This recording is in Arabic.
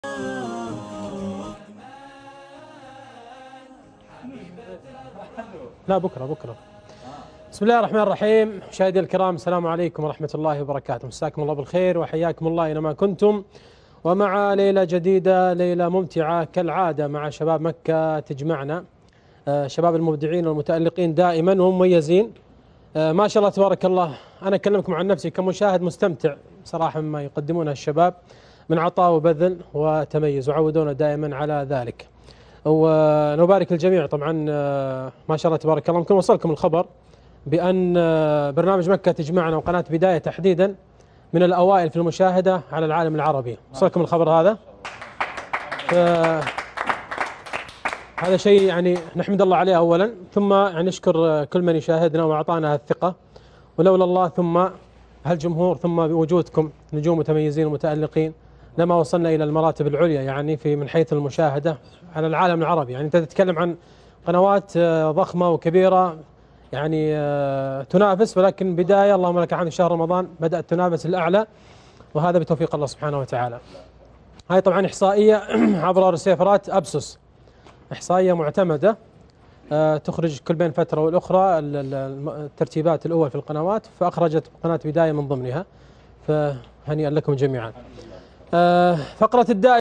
لا بكرة. بسم الله الرحمن الرحيم. مشاهدي الكرام، السلام عليكم ورحمة الله وبركاته. مساكم الله بالخير وحياكم الله أينما كنتم، ومع ليلة جديدة، ليلة ممتعة كالعادة مع شباب مكة تجمعنا. شباب المبدعين والمتألقين دائما ومميزين، ما شاء الله تبارك الله. أنا أكلمكم عن نفسي كمشاهد مستمتع صراحة مما يقدمونه الشباب من عطاء وبذل وتميز، وعودونا دائما على ذلك. ونبارك الجميع طبعا. ما شاء الله تبارك الله، يمكن وصلكم الخبر بأن برنامج مكة تجمعنا وقناة بداية تحديدا من الأوائل في المشاهدة على العالم العربي. وصلكم الخبر هذا، هذا شيء يعني نحمد الله عليه أولا، ثم يعني نشكر كل من يشاهدنا وأعطانا الثقة، ولولا الله ثم هالجمهور ثم بوجودكم نجوم متميزين ومتألقين لما وصلنا إلى المراتب العليا يعني في من حيث المشاهدة على العالم العربي. يعني أنت تتكلم عن قنوات ضخمة وكبيرة يعني تنافس، ولكن بداية اللهم لك الحمد شهر رمضان بدأت تنافس الأعلى، وهذا بتوفيق الله سبحانه وتعالى. هاي طبعا إحصائية عبر سيفرات أبسوس، إحصائية معتمدة تخرج كل بين فترة والأخرى الترتيبات الأول في القنوات، فأخرجت قناة بداية من ضمنها، فهنيئا لكم جميعا. فقرة الدائرة